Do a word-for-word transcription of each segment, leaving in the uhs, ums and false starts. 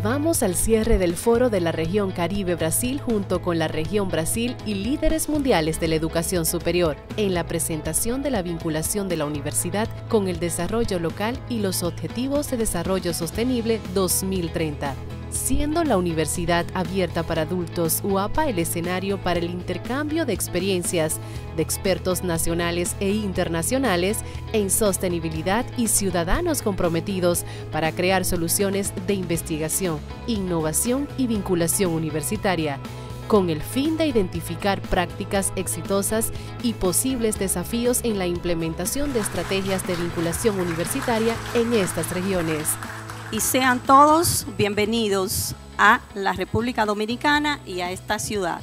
Arribamos al cierre del Foro de la Región Caribe-Brasil junto con la Región Brasil y líderes mundiales de la educación superior, en la presentación de la vinculación de la universidad con el desarrollo local y los Objetivos de Desarrollo Sostenible dos mil treinta. Siendo la Universidad Abierta para Adultos U A P A el escenario para el intercambio de experiencias de expertos nacionales e internacionales en sostenibilidad y ciudadanos comprometidos para crear soluciones de investigación, innovación y vinculación universitaria, con el fin de identificar prácticas exitosas y posibles desafíos en la implementación de estrategias de vinculación universitaria en estas regiones. Y sean todos bienvenidos a la República Dominicana y a esta ciudad.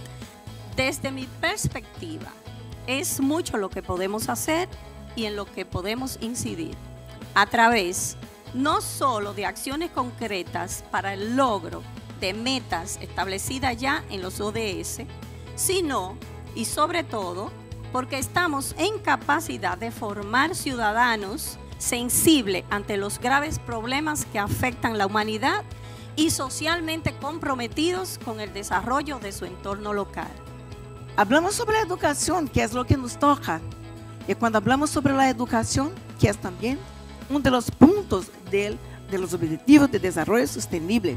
Desde mi perspectiva, es mucho lo que podemos hacer y en lo que podemos incidir a través no solo de acciones concretas para el logro de metas establecidas ya en los O D S, sino y sobre todo porque estamos en capacidad de formar ciudadanos sensible ante los graves problemas que afectan la humanidad y socialmente comprometidos con el desarrollo de su entorno local. Hablamos sobre la educación, que es lo que nos toca. Y cuando hablamos sobre la educación, que es también uno de los puntos del, de los Objetivos de Desarrollo Sostenible,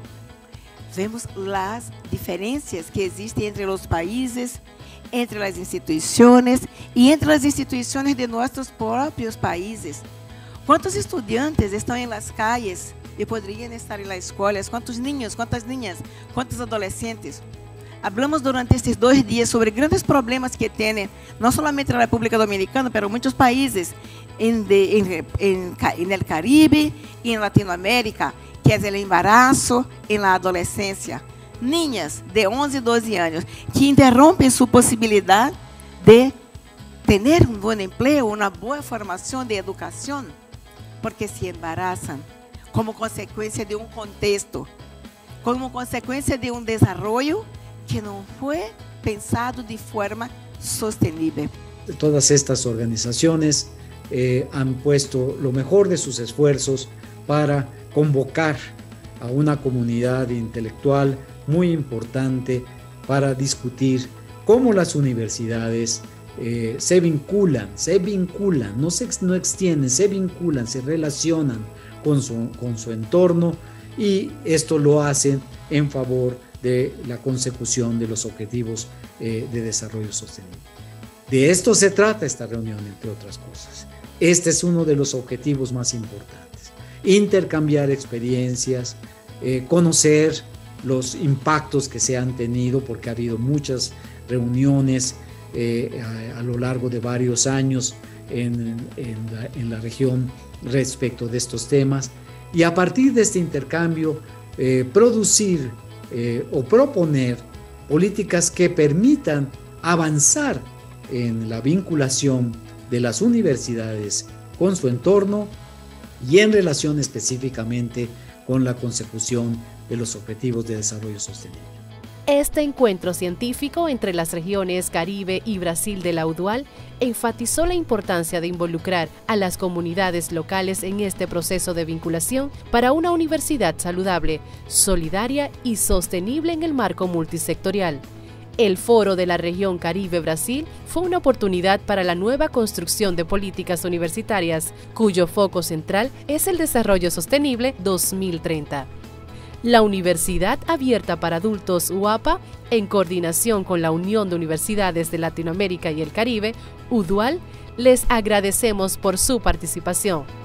vemos las diferencias que existen entre los países, entre las instituciones y entre las instituciones de nuestros propios países. ¿Cuántos estudiantes están en las calles y podrían estar en las escuelas? ¿Cuántos niños, cuántas niñas, cuántos adolescentes? Hablamos durante estos dos días sobre grandes problemas que tiene, no solamente la República Dominicana, pero muchos países en, de, en, en, en el Caribe y en Latinoamérica, que es el embarazo en la adolescencia. Niñas de once y doce años que interrumpen su posibilidad de tener un buen empleo, una buena formación de educación, porque se embarazan como consecuencia de un contexto, como consecuencia de un desarrollo que no fue pensado de forma sostenible. Todas estas organizaciones eh, han puesto lo mejor de sus esfuerzos para convocar a una comunidad intelectual muy importante para discutir cómo las universidades Eh, se vinculan, se vinculan, no se no extienden, se vinculan, se relacionan con su, con su entorno, y esto lo hacen en favor de la consecución de los objetivos eh, de desarrollo sostenible. De esto se trata esta reunión, entre otras cosas. Este es uno de los objetivos más importantes: intercambiar experiencias, eh, conocer los impactos que se han tenido, porque ha habido muchas reuniones Eh, a, a lo largo de varios años en, en, la, en la región respecto de estos temas, y a partir de este intercambio eh, producir eh, o proponer políticas que permitan avanzar en la vinculación de las universidades con su entorno y en relación específicamente con la consecución de los Objetivos de Desarrollo Sostenible. Este encuentro científico entre las regiones Caribe y Brasil de la UDUAL enfatizó la importancia de involucrar a las comunidades locales en este proceso de vinculación para una universidad saludable, solidaria y sostenible en el marco multisectorial. El Foro de la Región Caribe-Brasil fue una oportunidad para la nueva construcción de políticas universitarias, cuyo foco central es el desarrollo sostenible dos mil treinta. La Universidad Abierta para Adultos U A P A, en coordinación con la Unión de Universidades de Latinoamérica y el Caribe, UDUAL, les agradecemos por su participación.